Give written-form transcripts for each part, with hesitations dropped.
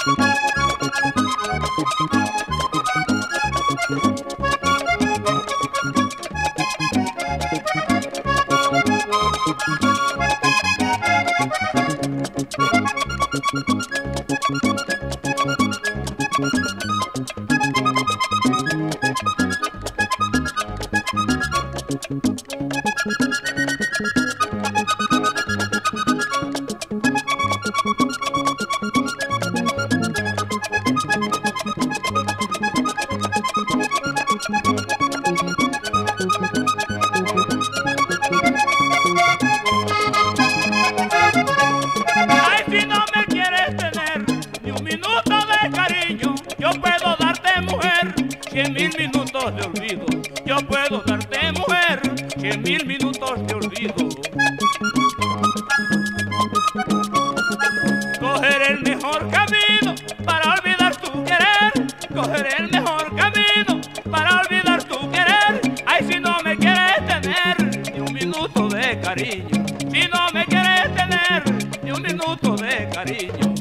Ay, si no me quieres tener ni un minuto de cariño, yo puedo darte, mujer, 100.000 minutos de olvido. Yo puedo darte, mujer, 100.000 minutos de olvido. Cogeré el mejor camino para olvidar tu querer. Cogeré el mejor camino para olvidar tu querer. Ay, si no me quieres tener ni un minuto de cariño. Si no me quieres tener ni un minuto de cariño.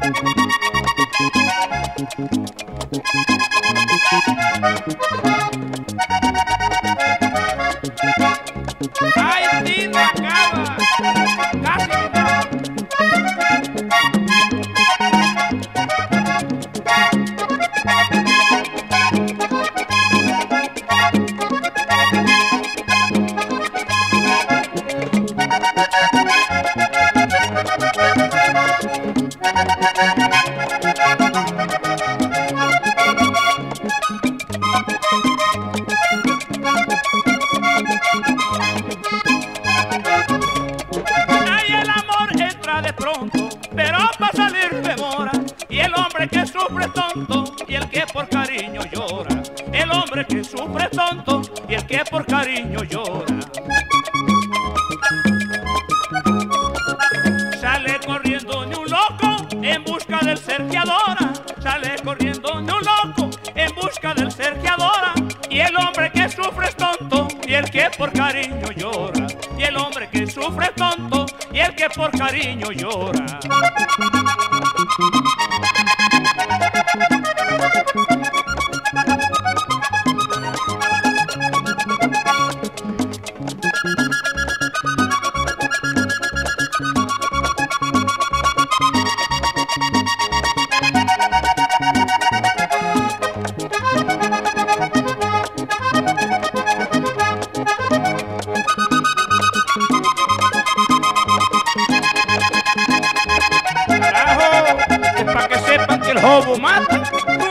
Ay, si no acaba, casi no. Ay, el amor entra de pronto, pero para salir demora. Y el hombre que sufre es tonto, y el que por cariño llora. El hombre que sufre es tonto, y el que por cariño llora. Sale corriendo ni un loco en busca del ser que adora. Sale corriendo ni un loco en busca del ser que adora. Y el hombre que sufre es tonto, y el que por cariño llora. Y el hombre que sufre es tonto, y el que por cariño llora. Carajo, es para que sepan que el jobo mata.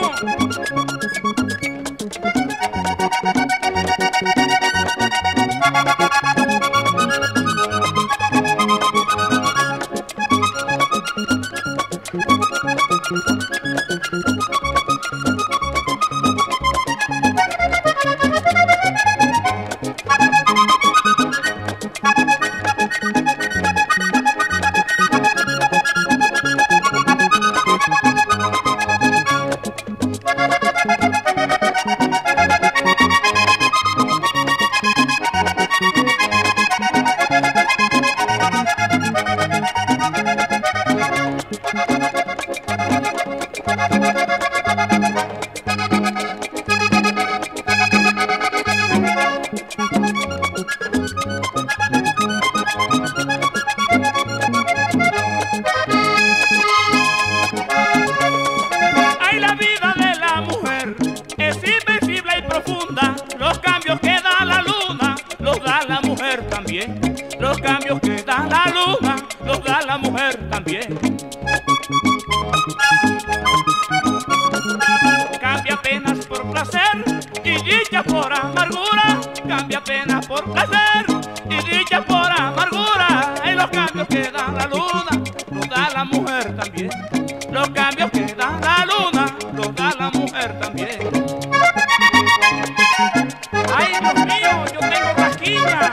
Ay, la vida de la mujer es invencible y profunda. Los cambios que da la luna los da la mujer también. Los cambios que da la luna los da la mujer también. Cambia penas por placer y dicha por amargura. Cambia penas por placer y dicha por amargura. Y los cambios que da la luna los da la mujer también. Los cambios que da la luna los da la mujer también. Ay, Dios mío, yo tengo rasquilla.